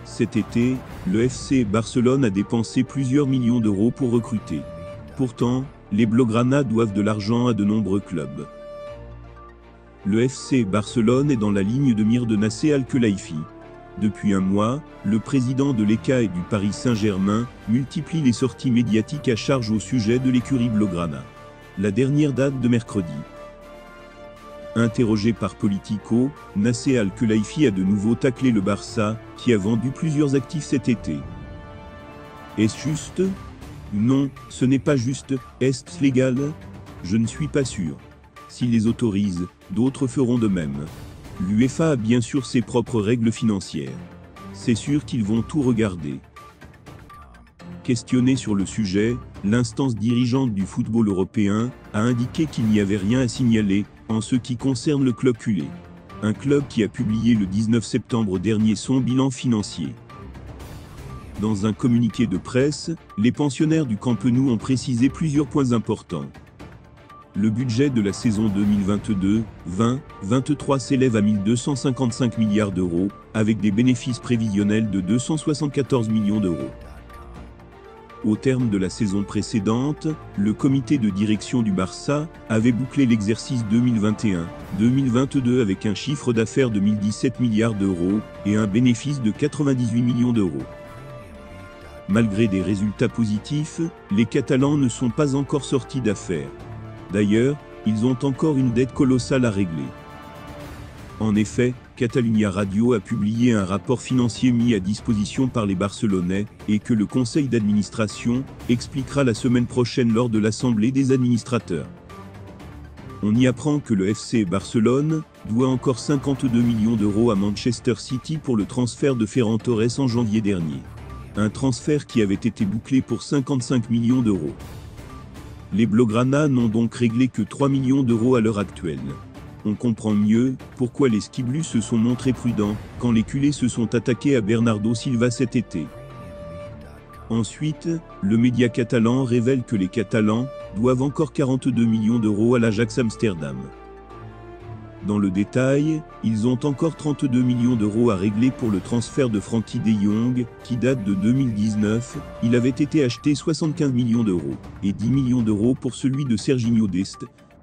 Cet été, le FC Barcelone a dépensé plusieurs millions d'euros pour recruter. Pourtant, les Blaugrana doivent de l'argent à de nombreux clubs. Le FC Barcelone est dans la ligne de mire de Nasser Al-Khelaifi. Depuis un mois, le président de l'ECA et du Paris Saint-Germain multiplie les sorties médiatiques à charge au sujet de l'écurie Blaugrana. La dernière date de mercredi. Interrogé par Politico, Nasser Al-Khelaifi a de nouveau taclé le Barça, qui a vendu plusieurs actifs cet été. Est-ce juste? Non, ce n'est pas juste. Est-ce légal? Je ne suis pas sûr. S'ils les autorisent, d'autres feront de même. L'UEFA a bien sûr ses propres règles financières. C'est sûr qu'ils vont tout regarder. Questionné sur le sujet, l'instance dirigeante du football européen a indiqué qu'il n'y avait rien à signaler en ce qui concerne le club culé. Un club qui a publié le 19 septembre dernier son bilan financier. Dans un communiqué de presse, les pensionnaires du Camp Nou ont précisé plusieurs points importants. Le budget de la saison 2022-2023 s'élève à 1255 milliards d'euros, avec des bénéfices prévisionnels de 274 millions d'euros. Au terme de la saison précédente, le comité de direction du Barça avait bouclé l'exercice 2021-2022 avec un chiffre d'affaires de 1017 milliards d'euros et un bénéfice de 98 millions d'euros. Malgré des résultats positifs, les Catalans ne sont pas encore sortis d'affaires. D'ailleurs, ils ont encore une dette colossale à régler. En effet, Catalunya Radio a publié un rapport financier mis à disposition par les Barcelonais et que le conseil d'administration expliquera la semaine prochaine lors de l'assemblée des administrateurs. On y apprend que le FC Barcelone doit encore 52 millions d'euros à Manchester City pour le transfert de Ferran Torres en janvier dernier. Un transfert qui avait été bouclé pour 55 millions d'euros. Les Blaugrana n'ont donc réglé que 3 millions d'euros à l'heure actuelle. On comprend mieux pourquoi les Skiblus se sont montrés prudents quand les culés se sont attaqués à Bernardo Silva cet été. Ensuite, le média catalan révèle que les Catalans doivent encore 42 millions d'euros à l'Ajax Amsterdam. Dans le détail, ils ont encore 32 millions d'euros à régler pour le transfert de Frenkie de Jong, qui date de 2019, il avait été acheté 75 millions d'euros, et 10 millions d'euros pour celui de Serginho Dest.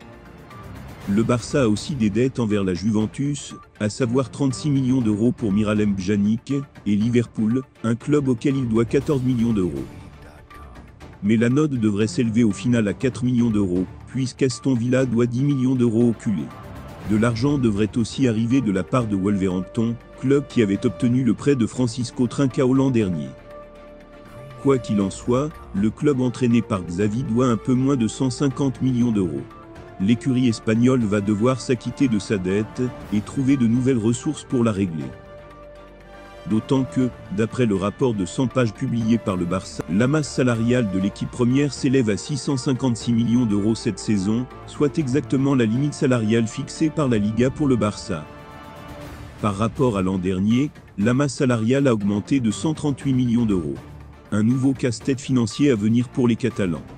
Le Barça a aussi des dettes envers la Juventus, à savoir 36 millions d'euros pour Miralem Pjanic, et Liverpool, un club auquel il doit 14 millions d'euros. Mais la note devrait s'élever au final à 4 millions d'euros, puisqu'Aston Villa doit 10 millions d'euros au culé. De l'argent devrait aussi arriver de la part de Wolverhampton, club qui avait obtenu le prêt de Francisco Trincao l'an dernier. Quoi qu'il en soit, le club entraîné par Xavi doit un peu moins de 150 millions d'euros. L'écurie espagnole va devoir s'acquitter de sa dette et trouver de nouvelles ressources pour la régler. D'autant que, d'après le rapport de 100 pages publié par le Barça, la masse salariale de l'équipe première s'élève à 656 millions d'euros cette saison, soit exactement la limite salariale fixée par la Liga pour le Barça. Par rapport à l'an dernier, la masse salariale a augmenté de 138 millions d'euros. Un nouveau casse-tête financier à venir pour les Catalans.